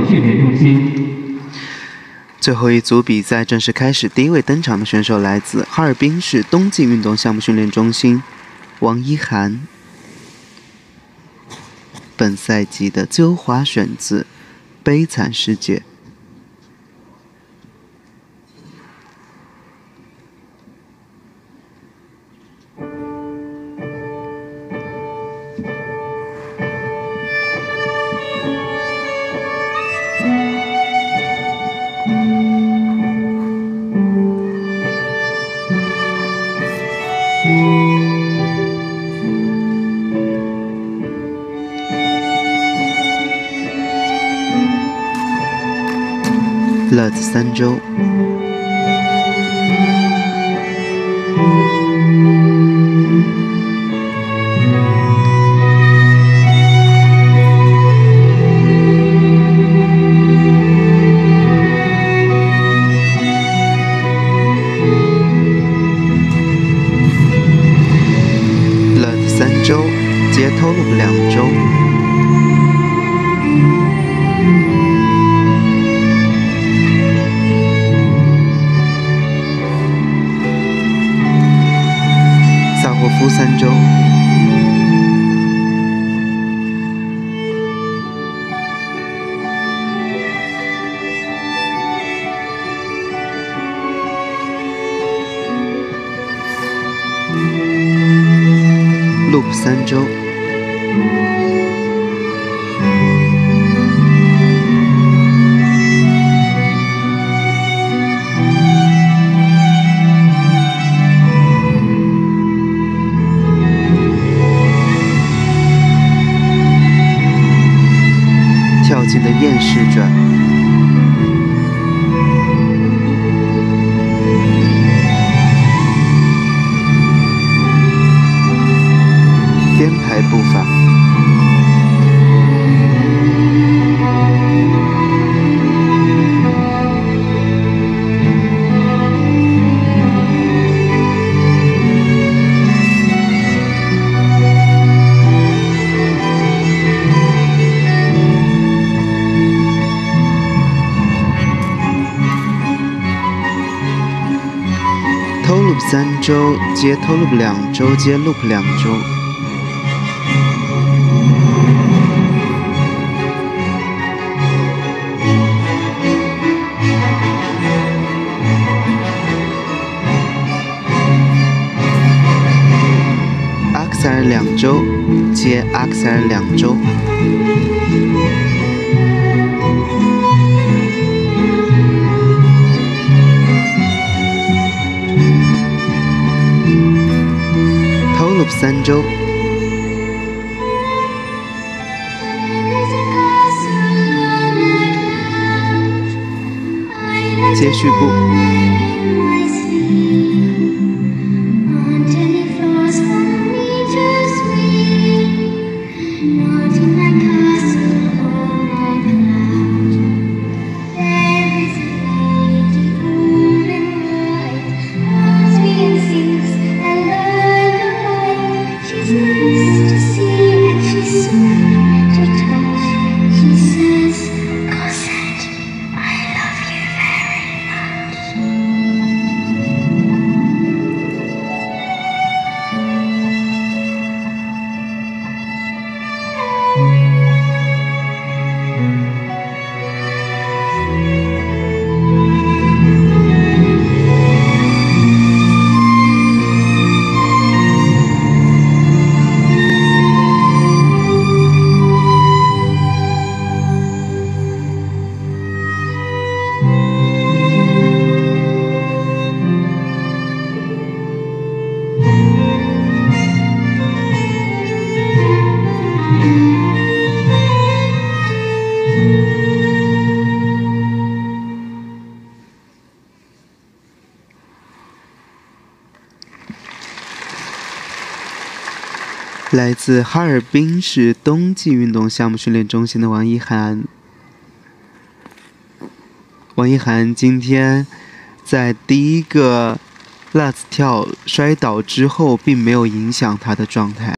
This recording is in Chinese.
训练中心。 最后一组比赛正式开始，第一位登场的选手来自哈尔滨市冬季运动项目训练中心，王一涵。本赛季的自由滑选自《悲惨世界》。乐子三周。乐子三周，接偷录2周。霍夫3周。loop 3周。跳进的厌世转。编排步伐。偷 loop 3周，接偷 loop 2周，接 loop 2周。Axel 2周，接 Axel 2周。loop 3周。接续步。来自哈尔滨市冬季运动项目训练中心的王一涵。王一涵今天在第一个 Lutz 跳摔倒之后，并没有影响他的状态。